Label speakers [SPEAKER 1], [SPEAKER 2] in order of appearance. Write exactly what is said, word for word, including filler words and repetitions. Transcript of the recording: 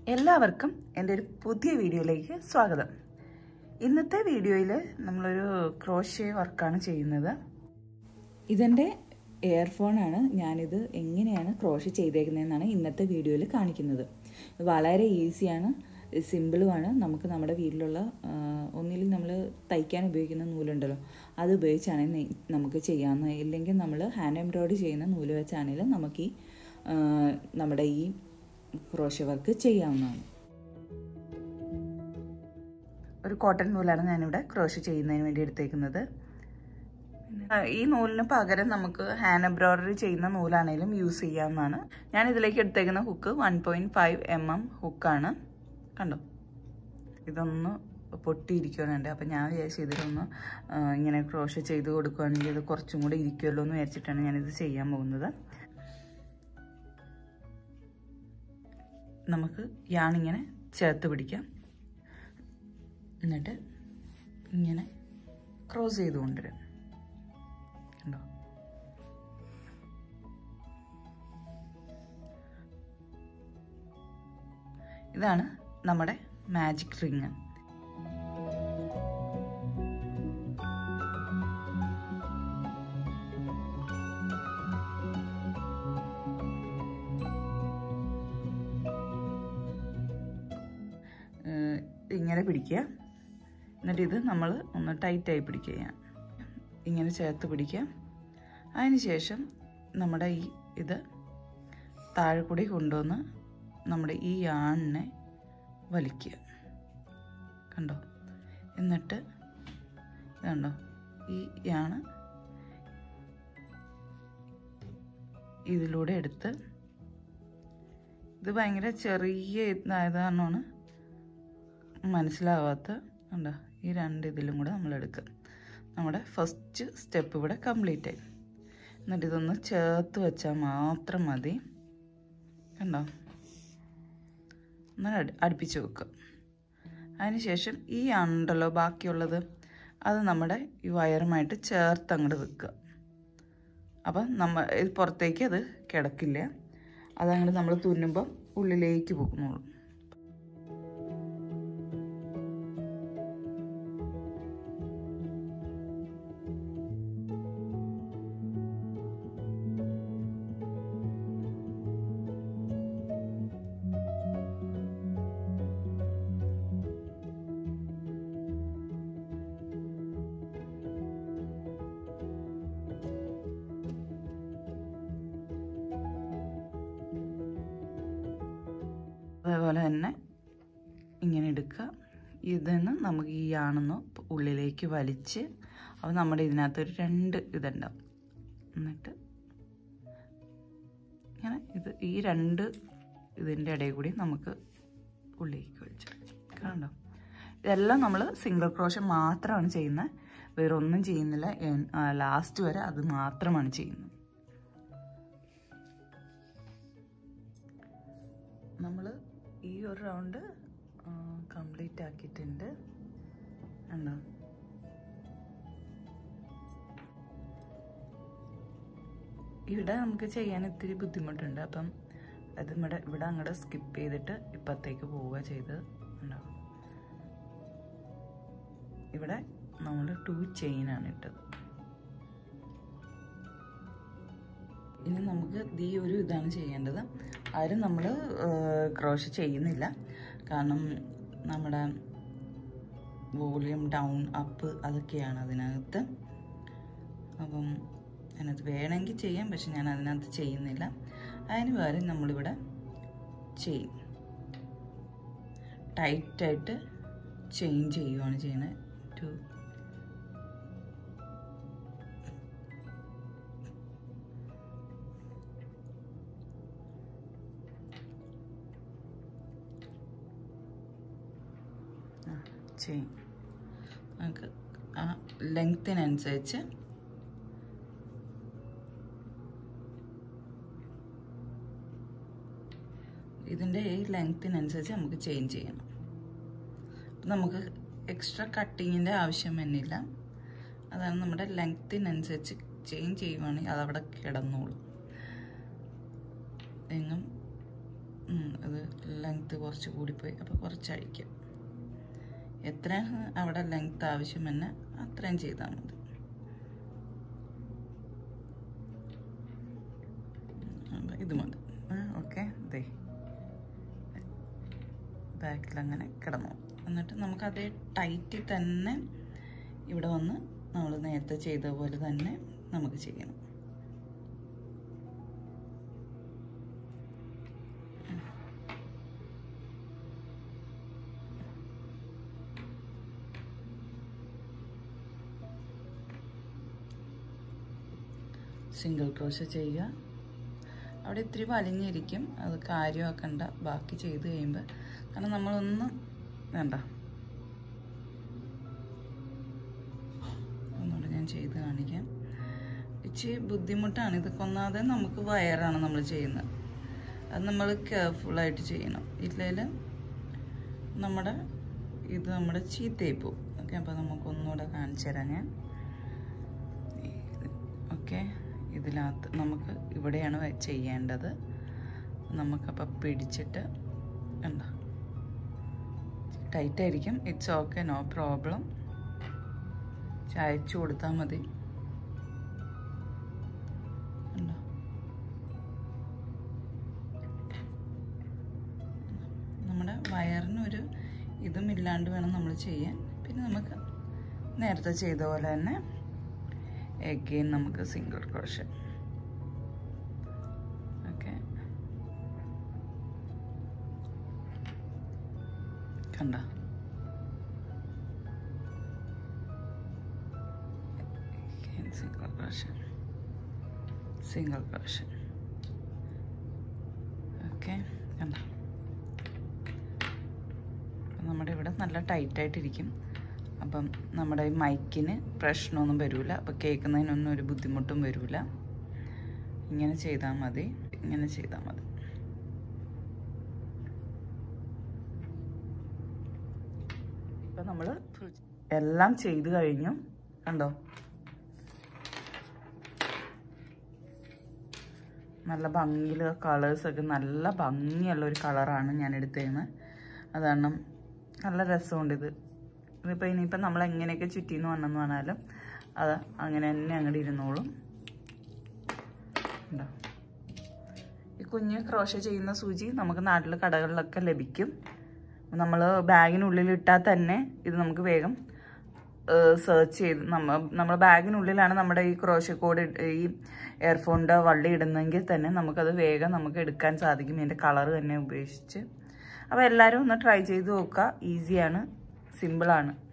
[SPEAKER 1] എല്ലാവർക്കും എൻ്റെ ഒരു പുതിയ വീഡിയോയിലേക്ക് സ്വാഗതം. ഇന്നത്തെ വീഡിയോയിൽ നമ്മളൊരു ക്രോഷേ വർക്കാണ് ചെയ്യുന്നത്. ഇതെൻ്റെ ഇയർഫോണാണ്. ഞാനിത് എങ്ങനെയാണ് ക്രോഷേ ചെയ്തേക്കുന്നതെന്നാണ് ഇന്നത്തെ വീഡിയോയിൽ കാണിക്കുന്നത്. വളരെ ഈസിയാണ്, സിമ്പിളുമാണ്. നമുക്ക് നമ്മുടെ വീട്ടിലുള്ള ഒന്നിലും നമ്മൾ തയ്ക്കാൻ ഉപയോഗിക്കുന്ന നൂലുണ്ടല്ലോ, അത് ഉപയോഗിച്ചാണെങ്കിൽ നമുക്ക് ചെയ്യാവുന്നത്. ഇല്ലെങ്കിൽ നമ്മൾ ഹാൻഡ് എംബ്രോയിഡറി ചെയ്യുന്ന നൂല് വെച്ചാണെങ്കിലും നമുക്ക് ഈ നമ്മുടെ ഈ ക്രോഷേ വർക്ക് ചെയ്യാവുന്നതാണ്. ഒരു കോട്ടൺ നൂലാണ് ഞാനിവിടെ ക്രോഷേ ചെയ്യുന്നതിന് വേണ്ടി എടുത്തേക്കുന്നത്. ഈ നൂലിന് പകരം നമുക്ക് ഹാൻഡ് എംബ്രോയിഡറി ചെയ്യുന്ന നൂലാണെങ്കിലും യൂസ് ചെയ്യാവുന്നതാണ്. ഞാൻ ഇതിലേക്ക് എടുത്തേക്കുന്ന hook one point five M M ഹുക്കാണ്. കണ്ടോ, ഇതൊന്ന് പൊട്ടിയിരിക്കുന്നുണ്ട്. അപ്പം ഞാൻ വിചാരിച്ചു ഇതിലൊന്ന് ഇങ്ങനെ ക്രോഷേ ചെയ്ത് കൊടുക്കുകയാണെങ്കിൽ ഇത് കുറച്ചും കൂടെ ഇരിക്കുമല്ലോ എന്ന് വിചാരിച്ചിട്ടാണ് ഞാനിത് ചെയ്യാൻ പോകുന്നത്. നമുക്ക് യാണിങ്ങനെ ചേർത്ത് പിടിക്കാം. എന്നിട്ട് ഇങ്ങനെ ക്രോസ് ചെയ്ത് കൊണ്ടുവരാം. കണ്ടോ, ഇതാണ് നമ്മുടെ മാജിക് റിങ്. ഇങ്ങനെ പിടിക്കുക. എന്നിട്ട് ഇത് നമ്മൾ ഒന്ന് ടൈറ്റായി പിടിക്കുക. ഇങ്ങനെ ചേർത്ത് പിടിക്കുക. അതിന് ശേഷം നമ്മുടെ ഈ ഇത് താഴെ കൂടി കൊണ്ടുവന്ന് നമ്മുടെ ഈ യാണിനെ വലിക്കുക. കണ്ടോ, എന്നിട്ട് കണ്ടോ, ഈ യാണ് ഇതിലൂടെ എടുത്ത്, ഇത് ഭയങ്കര ചെറിയ ഇതായത് കാരണമാണ് മനസ്സിലാവാത്ത. കണ്ടോ, ഈ രണ്ട് ഇതിലും കൂടെ നമ്മൾ എടുക്കുക. നമ്മുടെ ഫസ്റ്റ് സ്റ്റെപ്പ് ഇവിടെ കംപ്ലീറ്റ് ആയി. എന്നിട്ട് ഇതൊന്ന് ചേർത്ത് വെച്ചാൽ മാത്രം മതി. കണ്ടോ, ഒന്ന് അടുപ്പിച്ച് വെക്കുക. അതിനുശേഷം ഈ ഉണ്ടല്ലോ ബാക്കിയുള്ളത്, അത് നമ്മുടെ ഈ വയറുമായിട്ട് ചേർത്ത് അങ്ങോട്ട് വെക്കുക. അപ്പം നമ്മൾ ഇത് പുറത്തേക്ക് അത് കിടക്കില്ല. അതങ്ങോട്ട് നമ്മൾ തുന്നുമ്പം ഉള്ളിലേക്ക് പോകുന്നുള്ളൂ. അതേപോലെ തന്നെ ഇങ്ങനെ എടുക്കുക. ഇതിന്ന് നമുക്ക് ഈ യാണൊന്ന് ഉള്ളിലേക്ക് വലിച്ച്, അപ്പോൾ നമ്മുടെ ഇതിനകത്തൊരു രണ്ട് ഇതുണ്ടാവും. എന്നിട്ട് ഇങ്ങനെ ഇത് ഈ രണ്ട് ഇതിൻ്റെ ഇടയിൽ കൂടി നമുക്ക് ഉള്ളിലേക്ക് വലിച്ചെടുക്കാം. കണ്ടോ, ഇതെല്ലാം നമ്മൾ സിംഗിൾ ക്രോഷേ മാത്രമാണ് ചെയ്യുന്നത്, വേറെ ഒന്നും ചെയ്യുന്നില്ല. ലാസ്റ്റ് വരെ അത് മാത്രമാണ് ചെയ്യുന്നത്. നമ്മൾ ഈ ഒരു റൗണ്ട് കംപ്ലീറ്റ് ആക്കിയിട്ടുണ്ട്. കണ്ടോ, ഇവിടെ നമുക്ക് ചെയ്യാൻ ഇത്തിരി ബുദ്ധിമുട്ടുണ്ട്. അപ്പം അത് ഇവിടെ ഇവിടെ അങ്ങോട്ട് സ്കിപ്പ് ചെയ്തിട്ട് ഇപ്പത്തേക്ക് പോവുക ചെയ്ത്. കണ്ടോ, ഇവിടെ നമ്മൾ ടു ചെയിനാണ് ഇട്ടത്. ഇനി നമുക്ക് ഈ ഒരു ഇതാണ് ചെയ്യേണ്ടത്. ആരും നമ്മൾ ക്രോഷേ ചെയ്യുന്നില്ല, കാരണം നമ്മുടെ വോളിയം ഡൗൺ അപ്പ് അതൊക്കെയാണ് അതിനകത്ത്. അപ്പം അതിനകത്ത് വേണമെങ്കിൽ ചെയ്യാം, പക്ഷെ ഞാൻ അതിനകത്ത് ചെയ്യുന്നില്ല. അതിന് പകരം നമ്മളിവിടെ ചെയിൻ ടൈറ്റായിട്ട് ചെയിൻ ചെയ്യുകയാണ് ചെയ്യുന്നത്. ടു ചെയിൻ നമുക്ക് ആ ലെങ്ത്തിനനുസരിച്ച് ഇതിൻ്റെ ഈ ലെങ്ത്തിനനുസരിച്ച് നമുക്ക് ചെയിൻ ചെയ്യണം. നമുക്ക് എക്സ്ട്രാ കട്ടിങ്ങിൻ്റെ ആവശ്യം വരുന്നില്ല. അതാണ് നമ്മുടെ ലെങ്ത്തിനനുസരിച്ച് ചെയിൻ ചെയ്യുവാണെങ്കിൽ അതവിടെ കിടന്നോളും. എങ്ങും അത് ലെങ്ത്ത് കുറച്ച് കൂടിപ്പോയി. അപ്പോൾ കുറച്ച് അഴിക്കാം. എത്ര അവിടെ ലെങ്ത്ത് ആവശ്യം തന്നെ അത്രയും ചെയ്താൽ മതി. ഇത് മതി. ഓക്കെ, ദേ ബാക്കിലങ്ങനെ കിടന്നു. എന്നിട്ട് നമുക്കതേ ടൈറ്റിൽ തന്നെ ഇവിടെ വന്ന് നമ്മൾ നേരത്തെ ചെയ്ത പോലെ തന്നെ നമുക്ക് ചെയ്യണം. സിംഗിൾ ക്രോഷേ ചെയ്യുക. അവിടെ ഇത്തിരി വലിഞ്ഞിരിക്കും, അത് കാര്യമാക്കണ്ട. ബാക്കി ചെയ്ത് കഴിയുമ്പോൾ കാരണം നമ്മളൊന്നും വേണ്ട. ഒന്നുകൂടെ ഞാൻ ചെയ്ത് കാണിക്കാം. ഇച്ചിരി ബുദ്ധിമുട്ടാണ് ഇതൊക്കെ. ഒന്നാതെ നമുക്ക് വയറാണ് നമ്മൾ ചെയ്യുന്നത്. അത് നമ്മൾ കെയർഫുള്ളായിട്ട് ചെയ്യണം. ഇല്ലെങ്കിൽ നമ്മുടെ ഇത് നമ്മുടെ ചീത്തയായി പോകും. ഓക്കെ, അപ്പോൾ നമുക്കൊന്നുകൂടെ കാണിച്ചു തരാം ഞാൻ. ഓക്കെ, ഇതിനകത്ത് നമുക്ക് ഇവിടെയാണ് ചെയ്യേണ്ടത്. നമുക്കപ്പോൾ പിടിച്ചിട്ട് എന്താ ടൈറ്റായിരിക്കും. It's okay, no problem. ചായച്ചു കൊടുത്താൽ മതി. ഉണ്ടോ? നമ്മുടെ വയറിനൊരു ഇതും ഇല്ലാണ്ട് വേണം നമ്മൾ ചെയ്യാൻ. പിന്നെ നമുക്ക് നേരത്തെ ചെയ്ത പോലെ തന്നെ again നമുക്ക് സിംഗിൾ ക്രോഷേ. ഓക്കെ, കണ്ട single crochet, single crochet. Okay, കണ്ട നമ്മുടെ ഇവിടെ നല്ല ടൈറ്റായിട്ടിരിക്കും. അപ്പം നമ്മുടെ ഈ മൈക്കിന് പ്രശ്നമൊന്നും വരില്ല. അപ്പം കേൾക്കുന്നതിനൊന്നും ഒരു ബുദ്ധിമുട്ടും വരില്ല. ഇങ്ങനെ ചെയ്താൽ മതി, ഇങ്ങനെ ചെയ്താൽ മതി. ഇപ്പം നമ്മൾ എല്ലാം ചെയ്ത് കഴിഞ്ഞു. കണ്ടോ, നല്ല ഭംഗിയിൽ കളേഴ്സൊക്കെ നല്ല ഭംഗിയുള്ള ഒരു കളറാണ് ഞാൻ എടുത്തേക്കുന്നത്. അത് കാരണം നല്ല രസമുണ്ട് ഇത്. ഇതിപ്പോൾ ഇനിയിപ്പോൾ നമ്മൾ എങ്ങനെയൊക്കെ ചുറ്റിന്ന് വന്നെന്ന് പറഞ്ഞാലും അത് അങ്ങനെ തന്നെ അങ്ങോട്ട് ഇരുന്നോളും. ഉണ്ടോ, ഈ കുഞ്ഞ് ക്രോഷേ ചെയ്യുന്ന സൂചി നമുക്ക് നാട്ടിൽ കടകളിലൊക്കെ ലഭിക്കും. നമ്മൾ ബാഗിനുള്ളിൽ ഇട്ടാൽ തന്നെ ഇത് നമുക്ക് വേഗം സെർച്ച് ചെയ്ത് നമ്മ നമ്മുടെ ബാഗിനുള്ളിലാണ് നമ്മുടെ ഈ ക്രോഷേ കോഡ് ഈ എയർഫോണിൻ്റെ വള്ളി ഇടുന്നെങ്കിൽ തന്നെ നമുക്കത് വേഗം നമുക്ക് എടുക്കാൻ സാധിക്കും, ഇതിൻ്റെ കളർ തന്നെ ഉപേക്ഷിച്ച്. അപ്പോൾ എല്ലാവരും ഒന്ന് ട്രൈ ചെയ്ത് നോക്കുക. ഈസിയാണ്, സിമ്പിളാണ്.